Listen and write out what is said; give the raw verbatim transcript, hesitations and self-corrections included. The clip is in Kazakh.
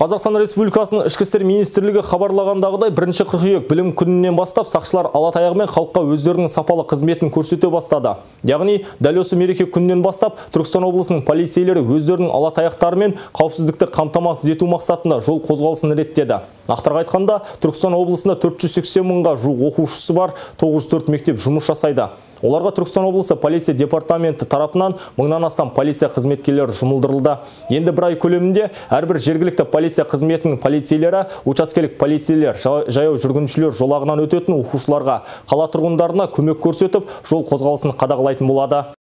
Қазақстан Республикасының Ішкі істер министрлігі хабарлағандағыдай бірінші қыркүйек білім күнінен бастап сақшылар ала таяғымен халыққа өздерінің сапалы қызметін көрсете бастады. Яғни, дәл осы мереке күнінен бастап Түркістан облысының полицейлері өздерінің ала таяқтарымен қауіпсіздікті қамтамасыз ету мақсатында жол қозғалысын реттеді. Нақтырақ айтқанда, Түркістан облысында төрт жүз сексен мыңға жуық оқушысы бар тоғыз жүз төрт мектеп жұмыс жасайды. Оларға Түркістан облысы полиция департаменті тарапынан мыңнан астам полиция қызметкерлері жұмылдырылды. Енді бір ай көлемінде әрбір жергілікті полиция қызметінің полицейлері, учаскелік полицейлер, жаяу жүргіншілер жолағынан өтетін оқушыларға, қала тұрғындарына көмек көрсетіп, жол қозғалысын қадағалайтын болады.